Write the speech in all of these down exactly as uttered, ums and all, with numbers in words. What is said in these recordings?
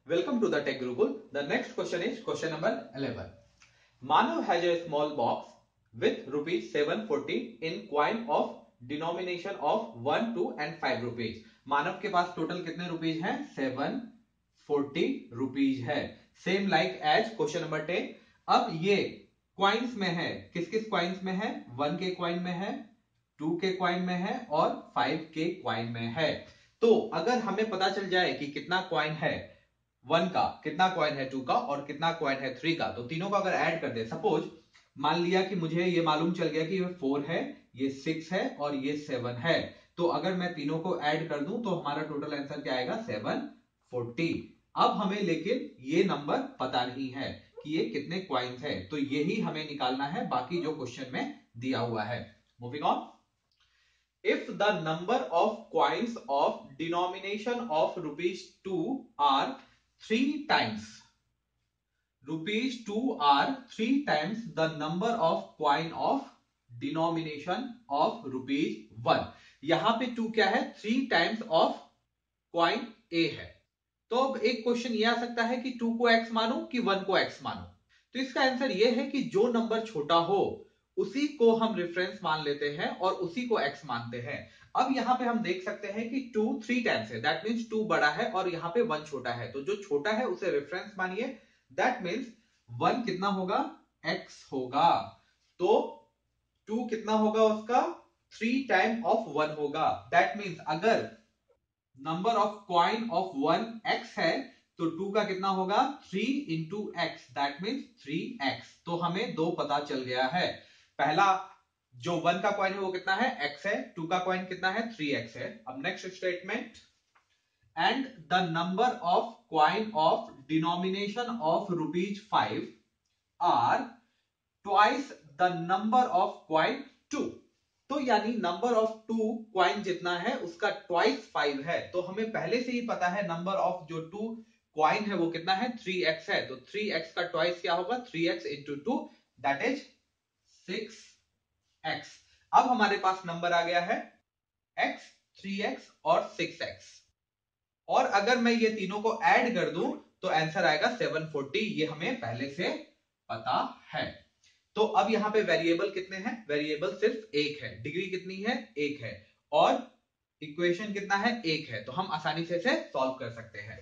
Welcome to the Tech Gurukul. The next question is question number eleven. Manav has a small box with rupees seven forty in coin of denomination of one, two and five rupees. Manav के पास total कितने rupees हैं? Seven forty rupees है. Same like as question number ten. अब ये coins में है. किस किस क्वाइंस में है? वन के क्वाइन में है, टू के क्वाइन में है और फाइव के क्वाइन में है. तो अगर हमें पता चल जाए कि कितना क्वाइन है वन का, कितना क्वाइन है टू का और कितना क्वाइन है थ्री का, तो तीनों का अगर ऐड कर दे, सपोज मान लिया कि मुझे ये मालूम चल गया कि ये फोर है, ये सिक्स है और ये सेवन है, तो अगर मैं तीनों को ऐड कर दूं तो हमारा टोटल आंसर क्या आएगा? Seven forty. अब हमें लेकिन ये नंबर पता नहीं है कि ये कितने क्वाइंस है, तो यही हमें निकालना है बाकी जो क्वेश्चन में दिया हुआ है. Moving on. If the number of coins of denomination of rupees two are three times, rupees two are three times the number of coin of denomination of rupees one. यहां पे टू क्या है? Three times of coin a है. तो अब एक question ये आ सकता है कि टू को एक्स मानो कि वन को एक्स मानो. तो इसका आंसर ये है कि जो नंबर छोटा हो उसी को हम रेफरेंस मान लेते हैं और उसी को x मानते हैं. अब यहां पे हम देख सकते हैं कि टू थ्री टाइम्स है, दैट मींस टू बड़ा है और यहां पे वन छोटा है, तो जो छोटा है उसे रेफरेंस मानिए. दैट मींस वन कितना होगा? x होगा. तो टू कितना होगा उसका? थ्री टाइम ऑफ वन होगा. दैट मींस अगर number of coin of one x है तो टू का कितना होगा? Three into x, that means three x. तो हमें दो पता चल गया है. पहला जो वन का कॉइन है वो कितना है? x है. टू का कॉइन कितना है? थ्री एक्स है. अब next statement. And the number of coin of denomination of rupees five are twice the number of coin two. तो यानी नंबर ऑफ टू क्वाइन जितना है उसका ट्वाइस फाइव है. तो हमें पहले से ही पता है नंबर ऑफ जो टू क्वाइन है वो कितना है? थ्री एक्स है. तो थ्री एक्स का ट्वाइस क्या होगा? Three x into two, that is six x. अब हमारे पास नंबर आ गया है x, थ्री एक्स और सिक्स एक्स. और अगर मैं ये तीनों को ऐड कर दूं तो आंसर आएगा सेवन फोर्टी. ये हमें पहले से पता है. तो अब यहां पे वेरिएबल कितने हैं? वेरिएबल सिर्फ एक है. डिग्री कितनी है? एक है. और इक्वेशन कितना है? एक है. तो हम आसानी से इसे सॉल्व कर सकते हैं.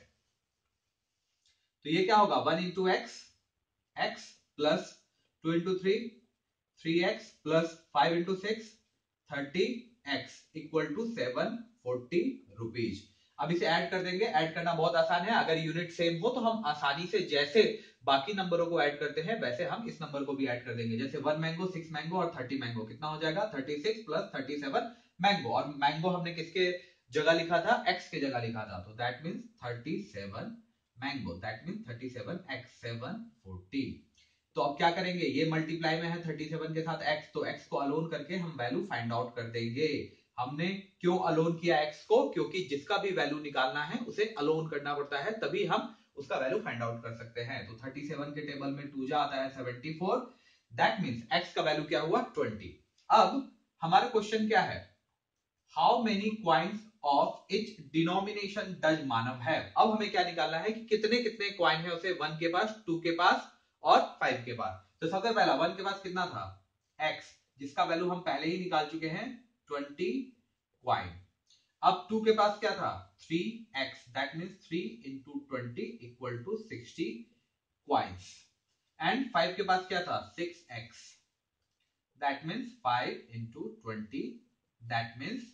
तो ये क्या होगा? One into x, x plus two into three, three x plus five into six, thirty x equal to seven forty rupees. अब इसे ऐड कर देंगे. ऐड करना बहुत आसान है. अगर यूनिट सेम हो तो हम आसानी से जैसे बाकी नंबरों को ऐड करते हैं वैसे हम इस नंबर को भी ऐड कर देंगे. जैसे वन मैंगो, सिक्स मैंगो और थर्टी मैंगो कितना हो जाएगा? Thirty six plus thirty seven mango. और मैंगो हमने किसके जगह लिखा था? एक्स के जगह लिखा था. तो that means thirty seven mango, that means thirty seven x, seven forty. तो अब क्या करेंगे? ये मल्टीप्लाई में है थर्टी सेवन के साथ x, तो x को अलोन करके हम वैल्यू फाइंड आउट कर देंगे. हमने क्यों अलोन किया x को? क्योंकि जिसका भी वैल्यू निकालना है उसे अलोन करना पड़ता है, तभी हम उसका वैल्यू फाइंड आउट कर सकते हैं. तो थर्टी सेवन के टेबल में टू जा आता है seventy four, that means x का वैल्यू क्या हुआ? ट्वेंटी. अब हमारा क्वेश्चन क्या है? How many coins of each denomination does Manav है. अब हमें क्या निकालना है कि कितने कितने क्वाइन है उसे वन के पास, टू के पास और फाइव के पास. तो सबसे पहला वन के पास कितना था? x, जिसका वैल्यू हम पहले ही निकाल चुके हैं, ट्वेंटी क्वाइन. अब टू के पास क्या था? Three x, that means three into twenty equal to sixty coins. And five के पास क्या था? Six x, that means five into twenty, that means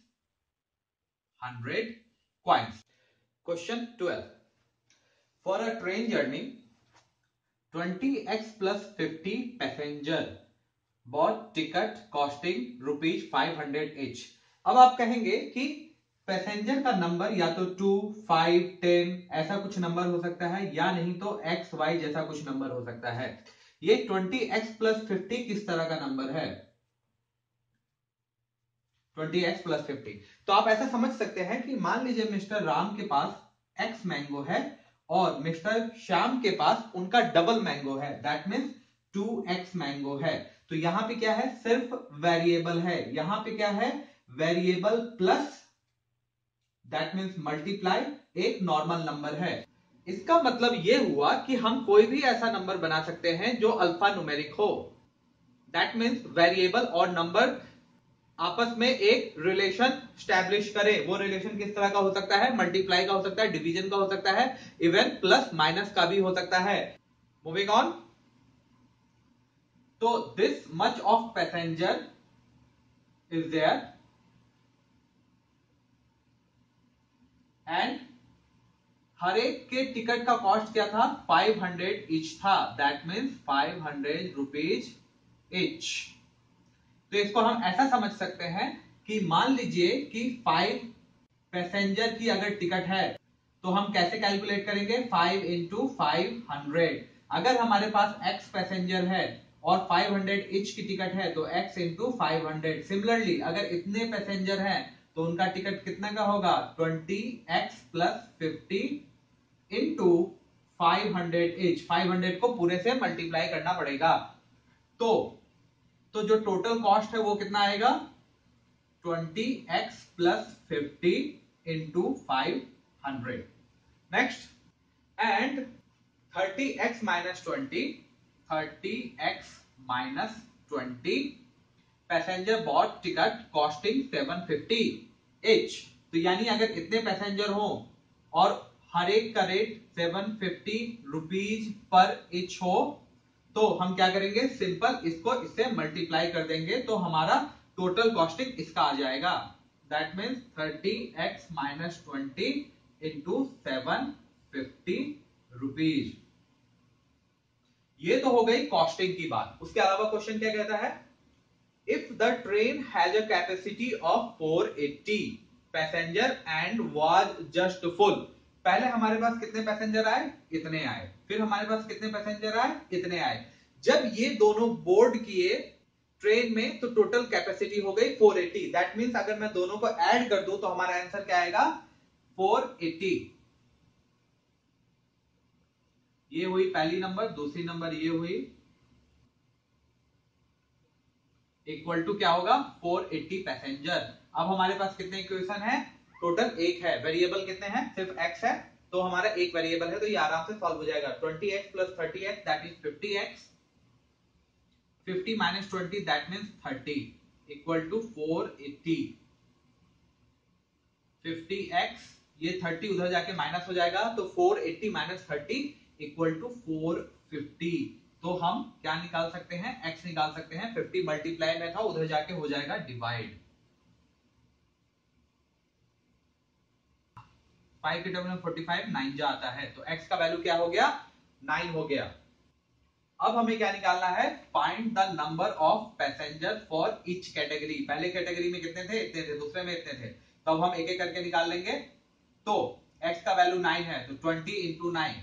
hundred coins. Question twelve. For a train journey, twenty x plus fifty passenger bought ticket costing rupees five hundred each. अब आप कहेंगे कि passenger का number या तो to, five, ten ऐसा कुछ number हो सकता है, या नहीं तो एक्स, वाई जैसा कुछ नंबर हो सकता है. ये ट्वेंटी एक्स प्लस फिफ्टी किस तरह का नंबर है? Twenty x plus fifty. तो आप ऐसा समझ सकते हैं कि मान लीजिए मिस्टर राम के पास एक्स मैंगो है और मिस्टर श्याम के पास उनका डबल मैंगो है, that means two x mango है. तो यहां पे क्या है? सिर्फ वेरिएबल है. यहां पे क्या है? Variable plus, that means multiply एक नॉर्मल नंबर है. इसका मतलब ये हुआ कि हम कोई भी ऐसा नंबर बना सकते हैं जो अल्फा न्यूमेरिक हो। दैट मीन्स वेरिएबल और नंबर आपस में एक रिलेशन स्टैब्लिश करे। वो रिलेशन किस तरह का हो सकता है? मल्टीप्लाई का हो सकता है, डिवीजन का हो सकता है, इवन प्लस माइनस का भी हो सकता है। मूविंग ऑन, तो this much of passenger is there and हर एक के टिकट का कॉस्ट क्या था? फाइव हंड्रेड ईच था। That means five hundred rupees each. तो इसको हम ऐसा समझ सकते हैं कि मान लीजिए कि फाइव पैसेंजर की अगर टिकट है तो हम कैसे कैलकुलेट करेंगे? Five into five hundred. अगर हमारे पास एक्स पैसेंजर है और फाइव हंड्रेड ईच की टिकट है तो x into five hundred. Similarly अगर इतने पैसेंजर हैं तो उनका टिकट कितना का होगा? Twenty x plus fifty into five hundred each. Five hundred को पूरे से मल्टीप्लाई करना पड़ेगा। तो तो जो टोटल कॉस्ट है वो कितना आएगा? Twenty x plus fifty into five hundred. Next, and thirty x minus twenty, thirty x minus twenty passenger bought ticket costing seven fifty each. तो यानी अगर इतने पैसेंजर हो और हर एक का रेट सेवन फिफ्टी रुपीज पर ईच हो तो हम क्या करेंगे? सिंपल इसको इससे मल्टीप्लाई कर देंगे तो हमारा टोटल कॉस्टिंग इसका आ जाएगा। That means thirty x minus twenty into seven fifty rupees. ये तो हो गई कॉस्टिंग की बात। उसके अलावा क्वेश्चन क्या कहता है? If the train has a capacity of four eighty passenger and was just full. पहले हमारे पास कितने पैसेंजर आए? इतने आए। फिर हमारे पास कितने पैसेंजर आए? इतने आए। जब ये दोनों बोर्ड किए ट्रेन में तो टोटल कैपेसिटी हो गई फोर एटी। दैट मींस अगर मैं दोनों को ऐड कर दूं तो हमारा आंसर क्या आएगा? Four eighty. ये हुई पहली नंबर। दूसरी नंबर ये हुई इक्वल टू क्या होगा? Four eighty passenger. अब हमारे पास कितने इक्वेशन है? टोटल एक है। वेरिएबल कितने हैं? सिर्फ x है तो हमारा एक वेरिएबल है तो ये आराम से सॉल्व हो जाएगा। Twenty x plus thirty x that is fifty x, fifty minus twenty that means thirty equal to four eighty. Fifty x, ये थर्टी उधर जाके माइनस हो जाएगा तो four eighty minus thirty equal to four fifty. तो हम क्या निकाल सकते हैं? x निकाल सकते हैं। फिफ्टी मल्टीप्लाई में था उधर जाके हो जाएगा डिवाइड। फाइव के टर्म में फोर्टी फाइव, नाइन जा आता है तो x का वैल्यू क्या हो गया? नाइन हो गया। अब हमें क्या निकालना है? Find the number of passenger for each category. पहले कैटेगरी में कितने थे? इतने थे। दूसरे में इतने थे। तो अब हम एक एक करके निकाल लेंगे। तो x का वैल्यू नाइन है तो twenty into nine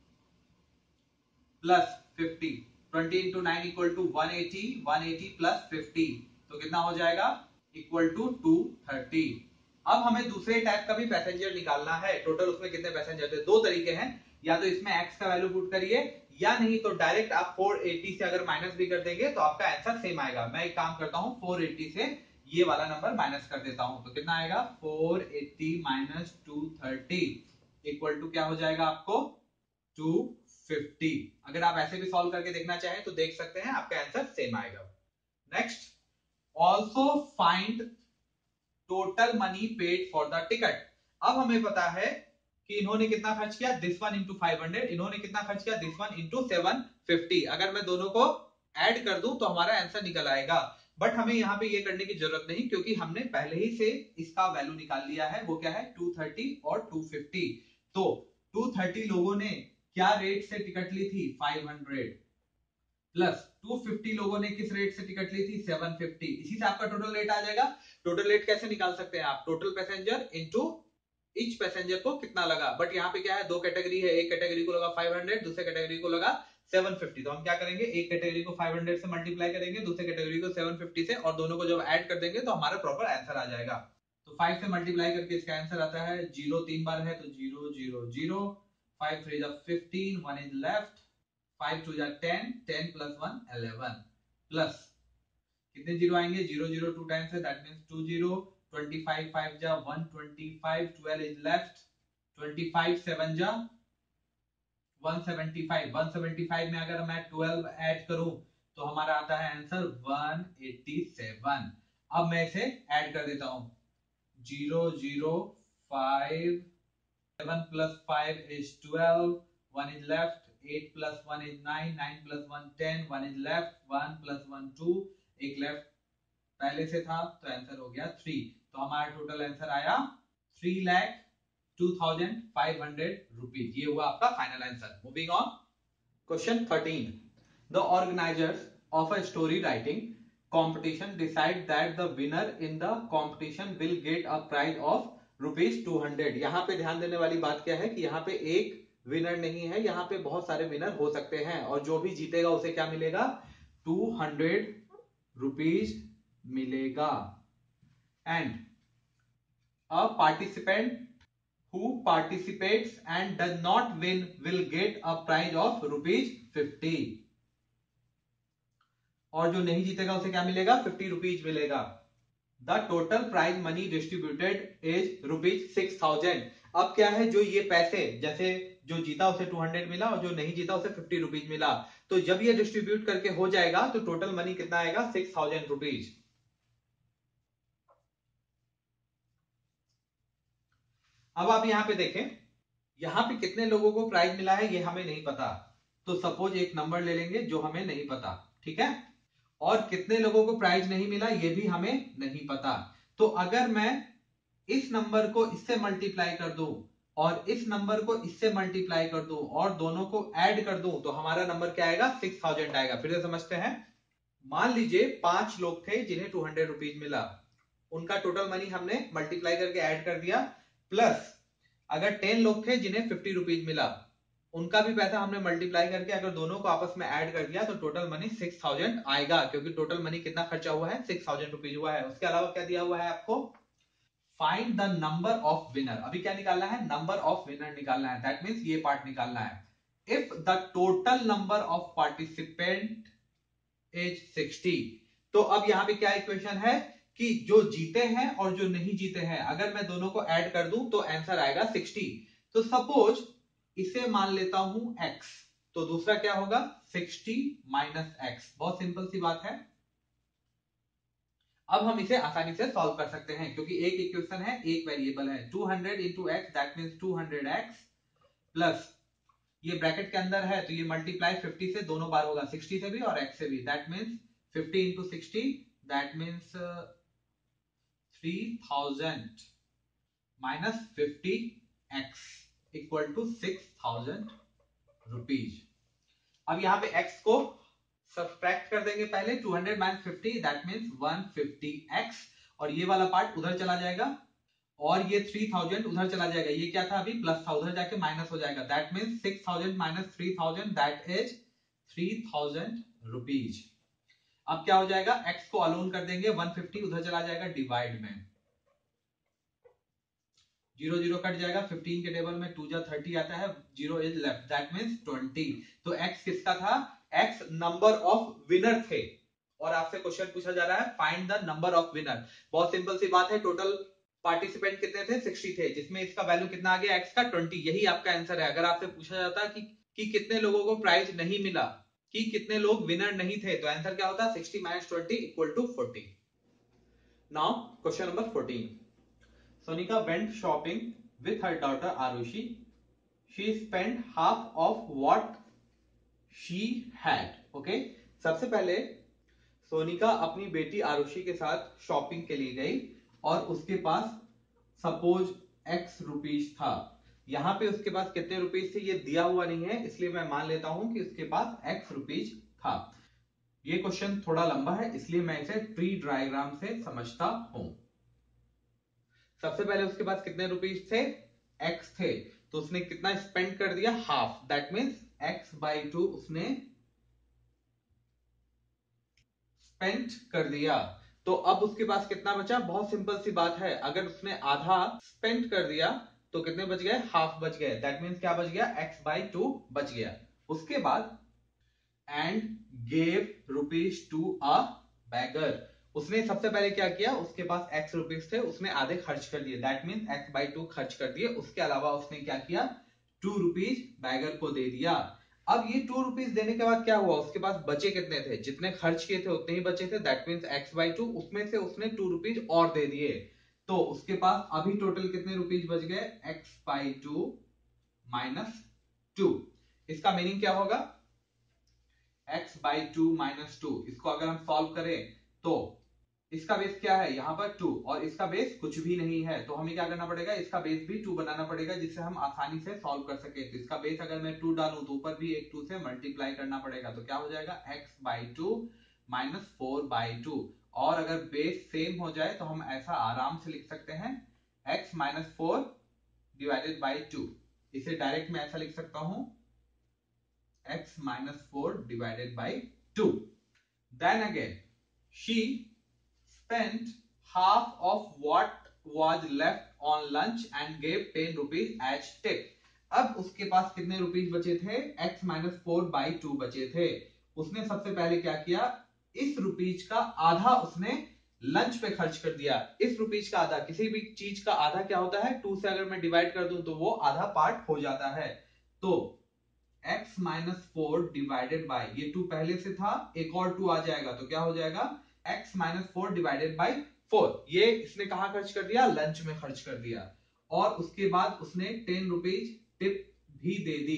plus fifty. Twenty into nine equal to one eighty, one eighty plus fifty तो कितना हो जाएगा? Equal to two thirty. अब हमें दूसरे टाइप का भी पैसेंजर निकालना है। टोटल उसमें कितने पैसेंजर थे? दो तरीके हैं, या तो इसमें x का वैल्यू पुट करिए या नहीं तो डायरेक्ट आप फोर एटी से अगर माइनस भी कर देंगे तो आपका आंसर सेम आएगा। मैं एक काम करता हूं, फोर एटी से ये वाला नंबर माइनस कर देता हूं तो कितना आएगा? Four eighty minus two thirty equal to क्या हो जाएगा आपको? Two fifty. अगर आप ऐसे भी सॉल्व करके देखना चाहें तो देख सकते हैं, आपका आंसर सेम आएगा। Next, also find total money paid for the ticket. अब हमें पता है कि इन्होंने कितना खर्च किया? This one into five hundred. इन्होंने कितना खर्च किया? This one into seven fifty. अगर मैं दोनों को ऐड कर दूं तो हमारा आंसर निकल आएगा। बट हमें यहाँ पे ये करने की जरूरत नहीं क्योंकि हमने पहले ही से इसका वैल्यू निकाल लिया है। वो क्या है? टू थर्टी और टू फिफ्टी। तो टू थर्टी लोगों ने क्या रेट से टिकट ली थी? Five hundred plus two fifty लोगों ने किस रेट से टिकट ली थी? Seven fifty. इसी से आपका टोटल रेट आ जाएगा। टोटल रेट कैसे निकाल सकते हैं आप? Total passenger into each passenger को कितना लगा। बट यहाँ पे क्या है? दो कैटेगरी है। एक कैटेगरी को लगा फाइव हंड्रेड, दूसरे कैटेगरी को लगा सेवन फिफ्टी। तो हम क्या करेंगे? एक कैटेगरी को फाइव हंड्रेड से मल्टीप्लाई करेंगे, दूसरे कैटेगरी को सेवन फिफ्टी से, और दोनों को जब ऐड कर देंगे तो हमारा प्रॉपर आंसर आ जाएगा। तो फाइव से मल्टीप्लाई करके इसका आंसर आता है जीरो। तीन बार है तो zero zero zero. Five three जा fifteen, one is left. Five two जा ten, ten plus one eleven plus कितने जीरो आएंगे? जीरो जीरो टू टाइम्स है that means two zero. Twenty five five जा one twenty five, twelve is left. Twenty five seven जा one seventy five, one seventy five में अगर मैं twelve add करूं तो हमारा आता है आंसर वन एटी सेवन। अब मैं इसे ऐड कर देता हूं, zero zero five, seven plus five is twelve, one is left, eight plus one is nine, nine plus one ten, one is left, one plus one two, एक left पहले से था तो आंसर हो गया थ्री। तो हमारा टोटल आंसर आया three lakh two thousand five hundred rupees. ये हुआ आपका final answer. Moving on, question thirteen, the organizers of a story writing competition decide that the winner in the competition will get a prize of rupees two hundred. यहाँ पे ध्यान देने वाली बात क्या है कि यहाँ पे एक विनर नहीं है, यहाँ पे बहुत सारे विनर हो सकते हैं और जो भी जीतेगा उसे क्या मिलेगा, टू हंड्रेड रुपीज मिलेगा। And a participant who participates and does not win will get a prize of rupees fifty. और जो नहीं जीतेगा उसे क्या मिलेगा, फिफ्टी रुपीज मिलेगा। The total prize money distributed is rupees six thousand. अब क्या है, जो ये पैसे, जैसे जो जीता उसे टू हंड्रेड मिला और जो नहीं जीता उसे फिफ्टी रुपीज मिला, तो जब ये डिस्ट्रीब्यूट करके हो जाएगा तो टोटल मनी कितना आएगा, सिक्स थाउजेंड रुपीज। अब आप यहां पे देखें, यहां पे कितने लोगों को प्राइज मिला है ये हमें नहीं पता, तो सपोज एक नंबर ले लेंगे जो हमें नहीं पता, ठीक है। और कितने लोगों को प्राइज नहीं मिला ये भी हमें नहीं पता। तो अगर मैं इस नंबर को इससे मल्टीप्लाई कर दूं और इस नंबर को इससे मल्टीप्लाई कर दूं और दोनों को ऐड कर दूं तो हमारा नंबर क्या आएगा, सिक्स थाउजेंड आएगा। फिर से समझते हैं, मान लीजिए पांच लोग थे जिन्हें टू हंड्रेड रुपीज मिला, उनका टोटल मनी हमने मल्टीप्लाई करके ऐड कर दिया, प्लस अगर टेन लोग थे जिन्हें फिफ्टी रुपीज मिला, उनका भी पैसा हमने मल्टीप्लाई करके अगर दोनों को आपस में ऐड कर दिया तो टोटल मनी सिक्स थाउजेंड आएगा, क्योंकि टोटल मनी कितना खर्चा हुआ है, सिक्स थाउजेंड रुपीज हुआ है। उसके अलावा क्या दिया हुआ है आपको, find the number of winner. अभी क्या निकालना है, नंबर ऑफ विनर निकालना है, दैट मींस ये पार्ट निकालना है। If the total number of participant is sixty, तो अब यहां पे क्या इक्वेशन है कि जो जीते हैं और जो नहीं जीते हैं अगर मैं दोनों को ऐड कर दूं तो आंसर आएगा सिक्सटी। तो सपोज इसे मान लेता हूं x, तो दूसरा क्या होगा, सिक्सटी माइनस एक्स। बहुत सिंपल सी बात है। अब हम इसे आसानी से सॉल्व कर सकते हैं क्योंकि एक इक्वेशन है, एक वेरिएबल है। Two hundred into x that means two hundred x, plus ये ब्रैकेट के अंदर है तो ये मल्टीप्लाई फिफ्टी से दोनों बार होगा, सिक्सटी से भी और x से भी, that means fifty into sixty that means three thousand minus fifty x equal to six thousand rupees. अब यहां पे x को सब्ट्रैक्ट कर देंगे पहले, two hundred minus fifty that means one fifty x, और ये वाला पार्ट उधर चला जाएगा और ये थ्री थाउजेंड उधर चला जाएगा। ये क्या था, अभी प्लस था, उधर जाके माइनस हो जाएगा, that means six thousand minus three thousand that is three thousand rupees. अब क्या हो जाएगा, x को अलोन कर देंगे, वन फिफ्टी उधर चला जाएगा डिवाइड में, जीरो जीरो कट जाएगा, फिफ्टीन के टेबल में टू जा थर्टी आता है, zero is left that means twenty. तो x किसका था, x नंबर ऑफ विनर थे और आपसे क्वेश्चन पूछा जा रहा है find the number of winner. बहुत सिंपल सी बात है, टोटल पार्टिसिपेंट कितने थे, सिक्सटी थे, जिसमें इसका वैल्यू कितना आ गया, x का ट्वेंटी, यही आपका आंसर है। अगर आपसे पूछा जाता कि, कि कितने लोगों को प्राइज नहीं मिला, कि कितने लोग विनर नहीं थे, तो आंसर क्या होता, sixty minus twenty equal to forty. Now question number fourteen, Sonika went shopping with her daughter Arushi. She spent half of what she had. Okay? सबसे पहले सोनिका अपनी बेटी आरुषि के साथ शॉपिंग के लिए गई और उसके पास सपोज एक्स रुपीज था। यहां पे उसके पास कितने रुपीज थे ये दिया हुआ नहीं है, इसलिए मैं मान लेता हूं कि उसके पास एक्स रुपीज था। ये क्वेश्चन थोड़ा लंबा है इसलिए मैं इसे ट्री डायग्राम से समझता हूं। सबसे पहले उसके पास कितने रुपीज थे, x थे, तो उसने कितना स्पेंड कर दिया, half, that means x by two उसने स्पेंड कर दिया। तो अब उसके पास कितना बचा, बहुत सिंपल सी बात है, अगर उसने आधा स्पेंड कर दिया तो कितने बच गए, हाफ बच गए, दैट मींस क्या बच गया, x बाई टू बच गया। उसके बाद and gave rupees to a beggar, उसने सबसे पहले क्या किया, उसके पास एक्स रुपीज थे, उसने आधे खर्च कर दिए, that mean x by two खर्च कर दिए। उसके अलावा उसने क्या किया, टू रुपीज बैगर को दे दिया। अब ये टू रुपीज देने के बाद क्या हुआ, उसके पास बचे कितने थे, जितने खर्च किए थे उतने ही बचे थे, that means x by two, उसमें से उसने टू रुपीज और दे दिए, तो उसके पास अभी टोटल कितने रुपीज बच गए, x by two minus two. इसका मीनिंग क्या होगा, x by two minus two. इसको अगर हम सॉल्व करें तो इसका बेस क्या है, यहां पर टू, और इसका बेस कुछ भी नहीं है, तो हमें क्या करना पड़ेगा, इसका बेस भी टू बनाना पड़ेगा, जिससे हम आसानी से सॉल्व कर सके। तो इसका बेस अगर मैं टू डालूं तो ऊपर भी एक टू से मल्टीप्लाई करना पड़ेगा, तो क्या हो जाएगा, x by two minus four by two. और अगर बेस सेम हो जाए तो हम ऐसा आराम से लिख सकते हैं, x minus four divided by two. इसे डायरेक्ट मैं ऐसा लिख सकता हूं, x minus four divided by two. Then again, she spent half of what was left on lunch and gave ten rupees as tip. अब उसके पास कितने रुपीज बचे थे, x minus four by two बचे थे। उसने सबसे पहले क्या किया, इस रुपीज का आधा उसने लंच पे खर्च कर दिया। इस रुपीज का आधा, किसी भी चीज का आधा क्या होता है, टू से अगर मैं डिवाइड कर दूं तो वो आधा पार्ट हो जाता है। तो x minus four divided by, ये टू पहले से था, एक और टू आ जाएगा तो क्या हो जाएगा, x minus four divided by four. ये इसने कहां खर्च कर दिया, लंच में खर्च कर दिया। और उसके बाद उसने टेन रुपीज टिप भी दे दी।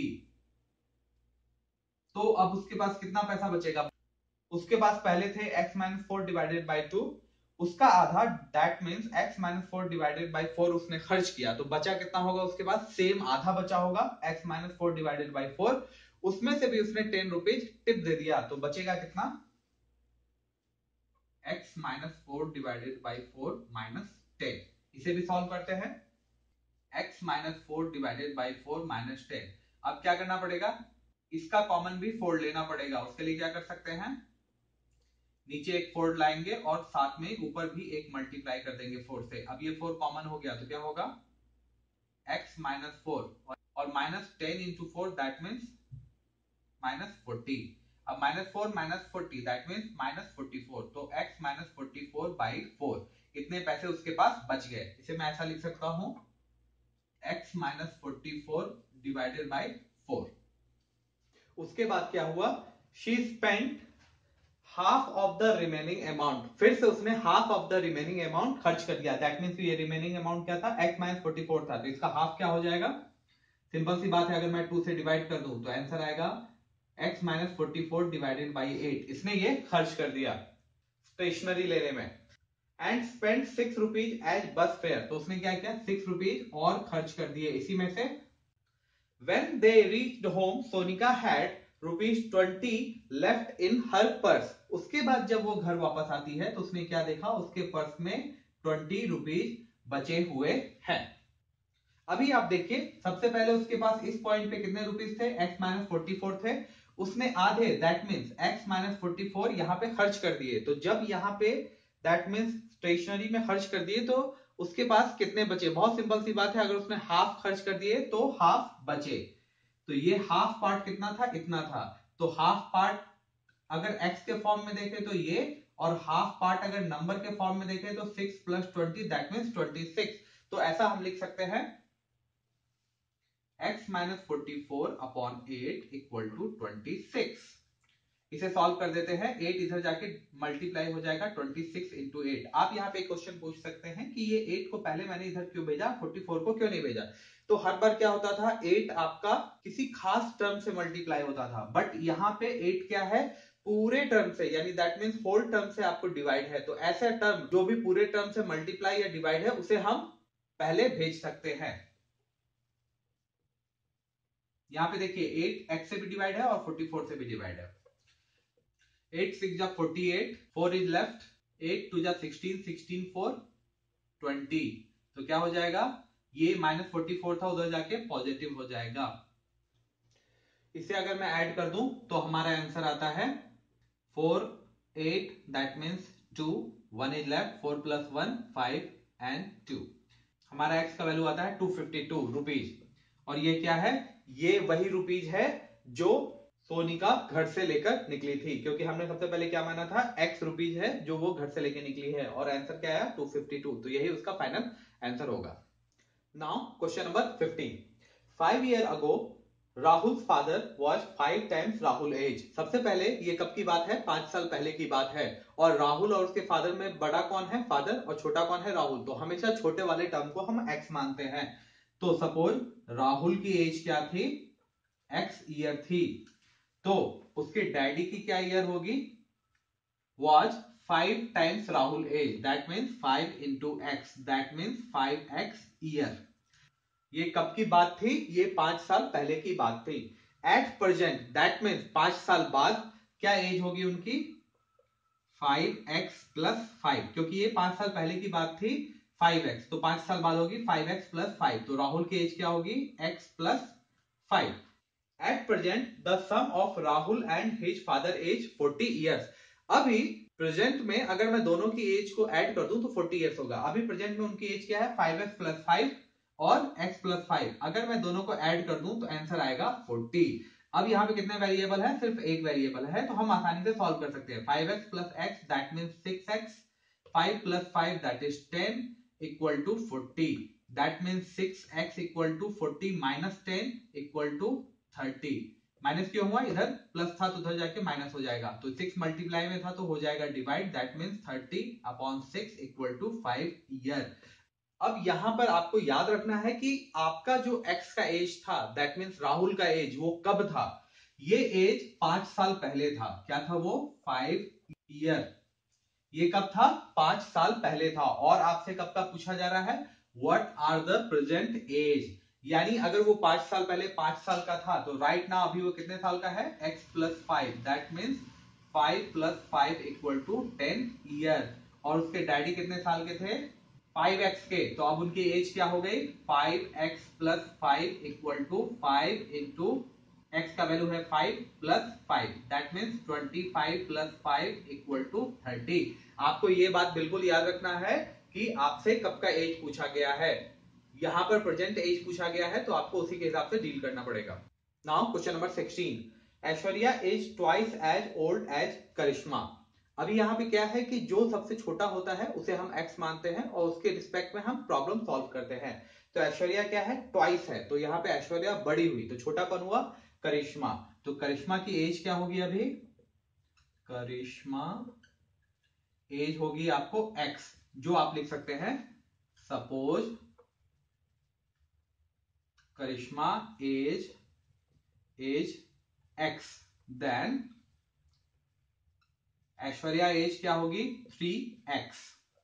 तो अब उसके पास कितना पैसा बचेगा, उसके पास पहले थे x minus four divided by two, उसका आधा, that means x minus four divided by four उसने खर्च किया, तो बचा कितना होगा उसके पास, सेम आधा बचा होगा, x minus four divided by four, उसमें से भी उसने टेन रुपीज टिप दे दिया, तो बचेगा कितना, x minus four divided by four minus ten. इसे भी सॉल्व करते हैं, x minus four divided by four minus ten. अब क्या करना पड़ेगा, इसका कॉमन भी फोर लेना पड़ेगा। उसके लिए क्या कर सकते हैं, नीचे एक फोर लाएंगे और साथ में ऊपर भी एक मल्टीप्लाई कर देंगे फोर से। अब ये फोर कॉमन हो गया तो क्या होगा, x माइनस फोर और minus ten into four that means minus forty. अब minus four minus forty that means minus forty four, तो x minus forty four by four, इतने पैसे उसके पास बच गए। इसे मैं ऐसा लिख सकता हूं, x minus forty four divided by four. उसके बाद क्या हुआ, she spent half of the remaining amount, फिर से उसने half of the remaining amount खर्च कर दिया। दैट मींस ये रिमेनिंग अमाउंट क्या था, x माइनस फोर्टी फोर था, तो इसका हाफ क्या हो जाएगा, सिंपल सी बात है, अगर मैं टू से डिवाइड कर दूं तो आंसर आएगा x minus forty four divided by eight. इसने ये खर्च कर दिया स्टेशनरी लेने में। And spend six rupees as bus fare, तो उसने क्या किया, सिक्स रुपीज और खर्च कर दिए इसी में से। When they reached home, Sonika had rupees twenty left in her purse. उसके बाद जब वो घर वापस आती है तो उसने क्या देखा, उसके पर्स में ट्वेंटी रुपीज बचे हुए हैं। अभी आप देखिए, सबसे पहले उसके पास इस पॉइंट पे कितने रुपीज थे, x माइनस फोर्टी फोर थे, उसने आधे, that means x minus forty four यहां पे खर्च कर दिए। तो जब यहां पे दैट मीन्स स्टेशनरी में खर्च कर दिए तो उसके पास कितने बचे, बहुत सिंपल सी बात है, अगर उसने हाफ खर्च कर दिए तो हाफ बचे। तो ये हाफ पार्ट कितना था, इतना था, तो हाफ पार्ट अगर x के फॉर्म में देखें तो ये, और हाफ पार्ट अगर नंबर के फॉर्म में देखें तो six plus twenty that means twenty six. तो ऐसा हम लिख सकते हैं x minus forty four upon eight equal to twenty six. इसे सॉल्व कर देते हैं, एट इधर जाके मल्टीप्लाई हो जाएगा ट्वेंटी सिक्स इंटू एट। आप यहाँ पे एक क्वेश्चन पूछ सकते हैं कि ये एट को पहले मैंने इधर क्यों भेजा, फोर्टी फोर को क्यों नहीं भेजा। तो हर बार क्या होता था, एट आपका किसी खास टर्म से मल्टीप्लाई होता था, बट यहाँ पे एट क्या है, पूरे टर्म से, यानी दैट मीन्स होल टर्म से आपको डिवाइड है। तो ऐसे टर्म जो भी पूरे टर्म से मल्टीप्लाई या डिवाइड है उसे हम पहले भेज सकते हैं। यहाँ पे देखिए एट x से भी डिवाइड है और फोर्टी फोर से भी डिवाइड है। एट सिक्स जा forty eight, four is left, eight two जा सिक्सटीन, सिक्सटीन फोर ट्वेंटी, तो क्या हो जाएगा, ये माइनस फोर्टी फोर था उधर जाके पॉजिटिव हो जाएगा। इसे अगर मैं ऐड कर दूं तो हमारा आंसर आता है four eight that means two, one is left, four plus one five and two. हमारा x का वैल्यू आता है टू फिफ्टी टू रुपीज। और ये क्या है, ये वही रुपीज है जो सोनिका घर से लेकर निकली थी, क्योंकि हमने सबसे पहले क्या माना था, x रुपीज है जो वो घर से लेकर निकली है, और आंसर क्या आया टू फिफ्टी टू, तो यही उसका फाइनल आंसर होगा। Now question number fifteen, five year ago Rahul father was five times Rahul age. सबसे पहले ये कब की बात है, पांच साल पहले की बात है। और राहुल और उसके फादर में बड़ा कौन है, फादर, और छोटा कौन है, राहुल। तो हमेशा छोटे वाले टर्म को हम एक्स मानते हैं। तो सपोज राहुल की एज क्या थी, एक्स ईयर थी, तो उसके डैडी की क्या ईयर होगी, was five times Rahul age, that means five into x, that means five x year। ये कब की बात थी, ये पांच साल पहले की बात थी। एट प्रेजेंट, दैट मीन्स पांच साल बाद क्या एज होगी उनकी, फाइव एक्स प्लस फाइव, क्योंकि ये पांच साल पहले की बात थी फाइव एक्स, तो पांच साल बाद होगी फाइव एक्स प्लस फाइव। तो राहुल की एज क्या होगी, x plus five. At present the sum of Rahul and his father age forty years. अभी प्रेजेंट में अगर मैं दोनों की एज को ऐड कर दूं तो फोर्टी ईयर्स होगा। अभी प्रेजेंट में उनकी एज क्या है, फाइव एक्स प्लस फाइव और x प्लस फाइव। अगर मैं दोनों को ऐड कर दूं तो आंसर आएगा फोर्टी। अब यहाँ पे कितने वेरिएबल है, सिर्फ एक वेरिएबल है, तो हम आसानी से सॉल्व कर सकते हैं। Five x plus x that means six x, five plus five that is ten equal to forty. That means six x equal to forty minus ten equal to thirty. Minus क्यों हुआ, इधर plus था तो उधर जाके minus हो जाएगा, तो सिक्स मल्टीप्लाई में था तो हो जाएगा divide, that means thirty upon six equal to five year. अब यहां पर आपको याद रखना है कि आपका जो एक्स का एज था, दैट मींस राहुल का एज, वो कब था, ये एज पांच साल पहले था। क्या था वो, फाइव ईयर। ये कब था, पांच साल पहले था। और आपसे कब का पूछा जा रहा है, what are the present age, यानी अगर वो पांच साल पहले पांच साल का था तो राइट नाउ अभी वो कितने साल का है, x plus five, that means five plus five equal to ten year. और उसके डैडी कितने साल के थे, फाइव एक्स के, तो अब उनकी एज क्या हो गई, five x plus five equal to five into x का वैल्यू है five plus five, that means twenty five plus five equal to thirty. आपको ये बात बिल्कुल याद रखना है कि आपसे कब का एज पूछा गया है। यहां पर प्रेजेंट एज पूछा गया है तो आपको उसी के हिसाब से डील करना पड़ेगा। Now question number sixteen, Aishwarya is twice as old as Karishma. अभी यहाँ पे क्या है कि जो सबसे छोटा होता है उसे हम x मानते हैं और उसके रिस्पेक्ट में हम प्रॉब्लम सॉल्व करते हैं। तो ऐश्वर्या क्या है, ट्वाइस है, तो यहाँ पे ऐश्वर्या बड़ी हुई, तो छोटा कौन हुआ, करिश्मा। तो करिश्मा की एज क्या होगी, अभी करिश्मा एज होगी आपको x, जो आप लिख सकते हैं suppose Karishma age as x, then Aishwarya age क्या होगी, थ्री एक्स।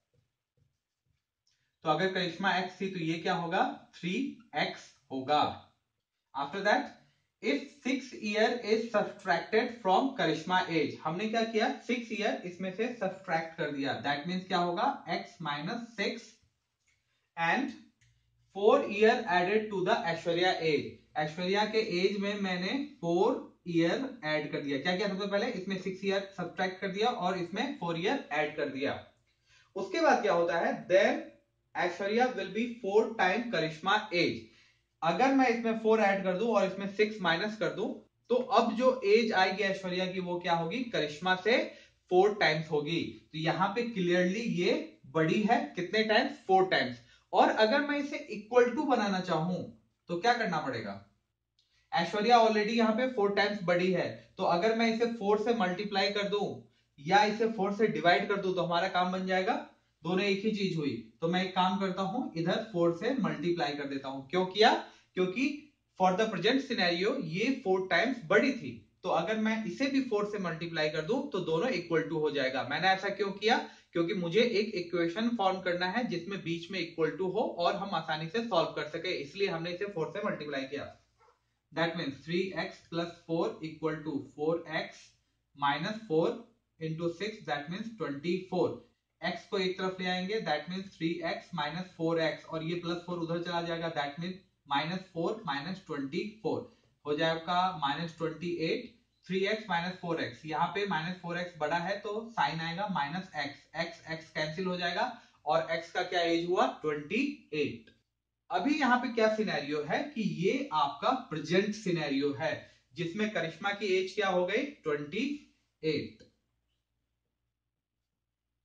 तो अगर करिश्मा x थी तो ये क्या होगा, थ्री एक्स होगा। After that, if six year is subtracted from Karishma age, हमने क्या किया, सिक्स ईयर इसमें से सब्सट्रैक्ट कर दिया, दैट मीन्स क्या होगा, x minus six and four year added to the Aishwarya age. Aishwarya के एज में मैंने फोर ईयर ऐड कर दिया। क्या किया सबसे पहले, इसमें सिक्स ईयर सब्सट्रैक्ट कर दिया और इसमें फोर ईयर ऐड कर दिया। उसके बाद क्या होता है, then Aishwarya will be four time Karishma age. अगर मैं इसमें फोर ऐड कर दूं और इसमें सिक्स माइनस कर दूं तो अब जो एज आएगी ऐश्वर्या की वो क्या होगी, करिश्मा से फोर टाइम्स होगी। तो यहां पे क्लियरली ये बड़ी है, कितने टाइम्स, फोर टाइम्स। और अगर मैं इसे इक्वल टू बनाना चाहूं तो क्या करना पड़ेगा, ऐश्वर्या ऑलरेडी यहां पे फोर टाइम्स बड़ी है, तो अगर मैं इसे फोर से मल्टीप्लाई कर दूं या इसे फोर से डिवाइड कर दूं तो हमारा काम बन जाएगा, दोनों एक ही चीज हुई। तो मैं एक काम करता हूं, इधर फोर से मल्टीप्लाई कर देता हूं। क्यों किया, क्योंकि फॉर द प्रेजेंट सिनेरियो ये फोर टाइम्स बड़ी थी, तो अगर मैं इसे भी फोर से मल्टीप्लाई कर दूं तो दोनों इक्वल टू हो जाएगा। मैंने ऐसा क्यों किया, क्योंकि मुझे एक इक्वेशन फॉर्म करना है जिसमें बीच में इक्वल टू हो और हम आसानी से सॉल्व कर सके, इसलिए हमने इसे फोर से मल्टीप्लाई किया। That means three x plus four equal to four x minus four into six, that means twenty four. x को एक तरफ ले आएंगे, that means three x minus four x, और ये प्लस फोर उधर चला जाएगा, that means minus four minus twenty four हो जाएगा minus twenty eight. Three x minus four x, यहाँ पे minus फोर एक्स बड़ा है तो साइन आएगा minus x, x x cancel हो जाएगा और x का क्या एज हुआ, ट्वेंटी एट। अभी यहां पे क्या सिनेरियो है कि ये आपका प्रेजेंट सिनेरियो है जिसमें करिश्मा की एज क्या हो गई, ट्वेंटी एट,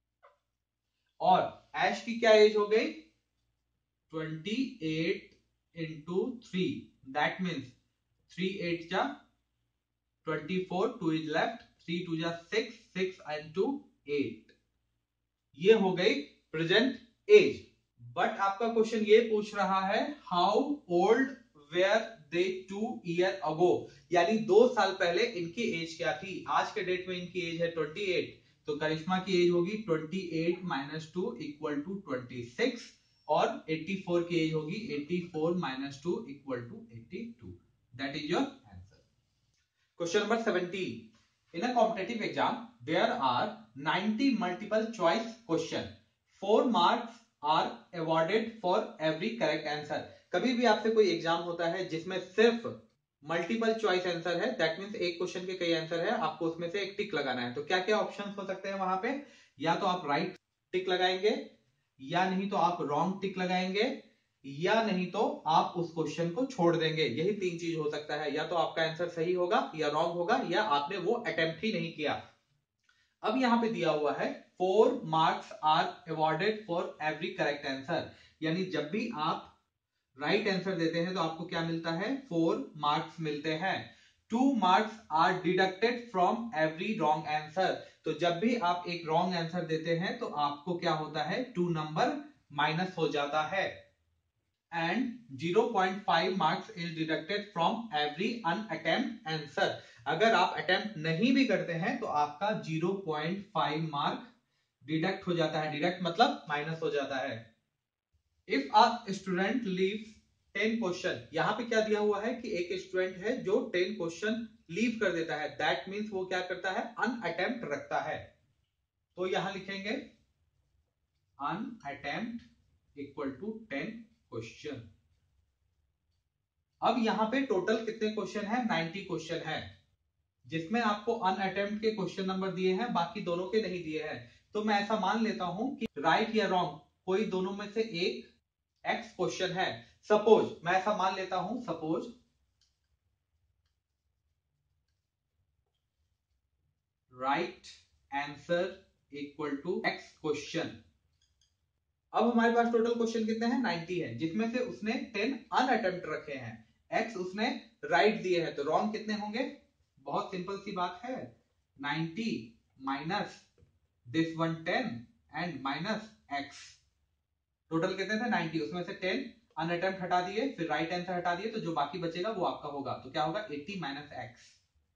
और ऐश की क्या एज हो गई, twenty eight into three, that means three eight जा twenty-four, two is left, three two जा six, six and two eight. ये हो गई प्रेजेंट एज. बट आपका क्वेश्चन ये पूछ रहा है how old were they two year ago, यानी दो साल पहले इनकी एज क्या थी. आज के डेट में इनकी एज है अट्ठाईस, तो करिश्मा की एज होगी अट्ठाईस माइनस टू इक्वल टू छब्बीस, और चौरासी की एज होगी चौरासी माइनस टू इक्वल टू बयासी. That is your answer. Question number seventeen. In a competitive exam, there are ninety multiple choice question. Four marks are awarded for every correct answer. कभी भी आपसे कोई एग्जाम होता है जिसमें सिर्फ मल्टीपल चॉइस आंसर है, दैट मींस एक क्वेश्चन के कई आंसर है, आपको उसमें से एक टिक लगाना है. तो क्या क्या ऑप्शंस हो सकते हैं वहां पे? या तो आप राइट टिक लगाएंगे, या नहीं तो आप रॉन्ग टिक लगाएंगे, या नहीं तो आप उस क्वेश्चन को छोड़ देंगे. यही तीन चीज हो सकता है. या तो आपका आंसर सही होगा, या रॉन्ग होगा, या आपने वो अटेम्प्ट ही नहीं किया. अब यहां पे दिया हुआ है four marks are awarded for every correct answer, यानी जब भी आप राइट right आंसर देते हैं तो आपको क्या मिलता है? फोर मार्क्स मिलते हैं. Two marks are deducted from every wrong answer, तो जब भी आप एक रॉन्ग आंसर देते हैं तो आपको क्या होता है? टू नंबर माइनस हो जाता है. And zero point five marks is deducted from every unattempt answer. अगर आप अटेम्प्ट नहीं भी करते हैं तो आपका zero point five mark deduct हो जाता है. डिडक्ट मतलब माइनस हो जाता है. If a student leaves ten question, यहां पे क्या दिया हुआ है कि एक स्टूडेंट है जो टेन क्वेश्चन लीव कर देता है, दैट मीन्स वो क्या करता है? अनअटेम्प्ट रखता है. तो यहां लिखेंगे unattempt equal to ten question. अब यहां पे टोटल कितने क्वेश्चन है? नाइंटी क्वेश्चन है, जिसमें आपको अनअटेम्प्ट के क्वेश्चन नंबर दिए हैं, बाकी दोनों के नहीं दिए हैं. तो मैं ऐसा मान लेता हूं कि राइट या रॉन्ग कोई दोनों में से एक एक्स क्वेश्चन है. सपोज मैं ऐसा मान लेता हूं, suppose right answer equal to x question. अब हमारे पास टोटल क्वेश्चन कितने हैं? नाइंटी है, जिसमें से उसने टेन अनअटेम्प्ट रखे हैं, एक्स उसने राइट दिए हैं, तो रॉन्ग कितने होंगे? बहुत सिंपल सी बात है, ninety minus this one ten and minus x. Total कितने थे? नाइंटी, उसमें से टेन अनअटेम्प्ट हटा दिए, फिर राइट आंसर हटा दिए, तो जो बाकी बचेगा वो आपका होगा. तो क्या होगा? Eighty minus x.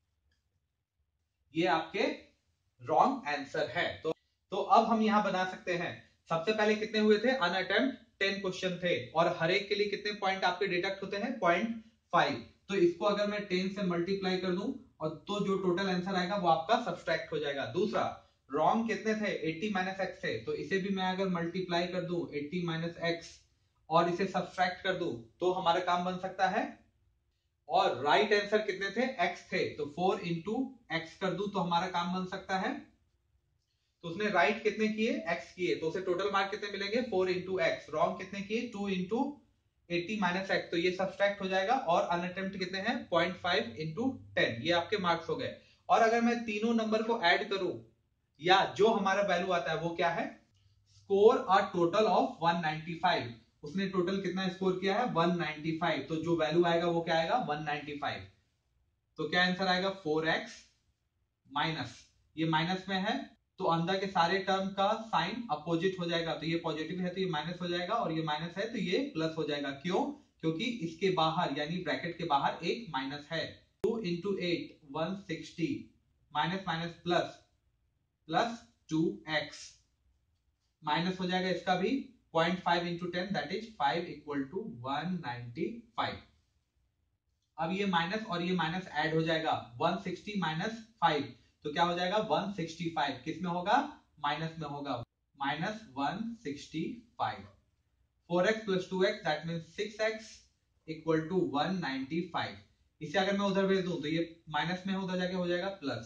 ये आपके रॉन्ग आंसर है. तो तो अब हम यहां बना सकते हैं. सबसे पहले कितने हुए थे? अनअटेम्प्ट टेन क्वेश्चन थे, और हर एक के लिए कितने पॉइंट आपके डिडक्ट होते हैं? Point five. तो इसको अगर मैं टेन से मल्टीप्लाई कर दूं, और तो जो टोटल आंसर आएगा वो आपका सब्सट्रैक्ट हो जाएगा. दूसरा, रॉन्ग कितने थे? एटी माइनस एक्स थे, तो इसे भी मैं अगर मल्टीप्लाई कर दूं एटी माइनस एक्स और इसे सब्सट्रैक्ट कर दूं, तो हमारा काम बन सकता है. और राइट right आंसर कितने थे? एक्स थे, तो फोर इंटू एक्स कर दूं तो हमारा काम बन सकता है. तो उसने राइट right कितने किए? एक्स किए, तो उसे टोटल मार्क कितने मिलेंगे? Four into x. रॉन्ग कितने किए? Two into eighty minus x, तो ये सब्सट्रैक्ट हो जाएगा. और अनअटेम्प्ट कितने हैं? Point five into ten. ये आपके मार्क्स हो गए. और अगर मैं तीनों नंबर को ऐड करूं, या जो हमारा वैल्यू आता है वो क्या है? Score a total of one ninety five. उसने टोटल कितना स्कोर किया है? One ninety five. तो जो वैल्यू आएगा वो क्या आएगा? One ninety five. तो क्या आंसर आएगा? फोर एक्स माइनस, ये माइनस में है तो अंदर के सारे टर्म का साइन अपोजिट हो जाएगा. तो ये पॉजिटिव है तो ये माइनस हो जाएगा, और ये माइनस है तो ये प्लस हो जाएगा. क्यों? क्योंकि इसके बाहर यानी ब्रैकेट के बाहर एक माइनस है. Two into eight one sixty, minus minus plus, plus two x, minus हो जाएगा इसका भी. Point five into ten that is five equal to one ninety five. अब ये माइनस और ये माइनस ऐड हो जाएगा. वन सिक्सटी माइनस फाइव, तो क्या हो जाएगा? One sixty five. किस में होगा? माइनस में होगा. Minus one sixty five. Four x plus two x that means six x equal to one ninety five. इसे अगर मैं उधर भेज दूं तो ये माइनस में उधर जाके हो जाएगा plus.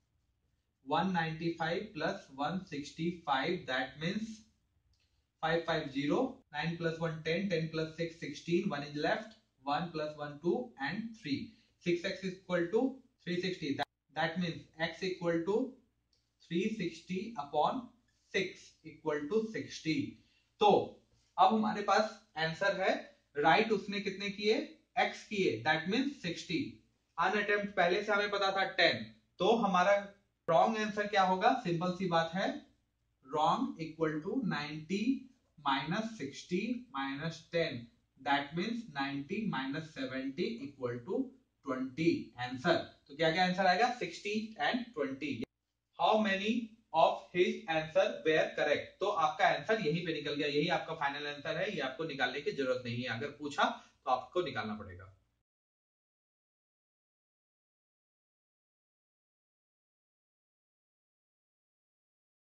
One ninety five plus one sixty five that means five five zero. Nine plus one ten, ten plus six sixteen, one is left, one plus one two and three. six x is equal to three sixty. That, that means x equal to three sixty upon six equal to sixty. तो अब हमारे पास answer है right right उसने कितने किए, x किए, that means sixty. अनअटेम्प्ट पहले से हमें पता था टेन, तो हमारा रॉन्ग आंसर क्या होगा, सिंपल सी बात है, wrong equal to ninety minus sixty minus ten, that means ninety minus seventy equal to twenty answer. तो क्या क्या आंसर आएगा, sixty and twenty. How many of his answer were correct, तो आपका आंसर यहीं पे निकल गया, यही आपका फाइनल आंसर है, ये आपको निकालने की जरूरत नहीं है, अगर पूछा तो आपको निकालना पड़ेगा।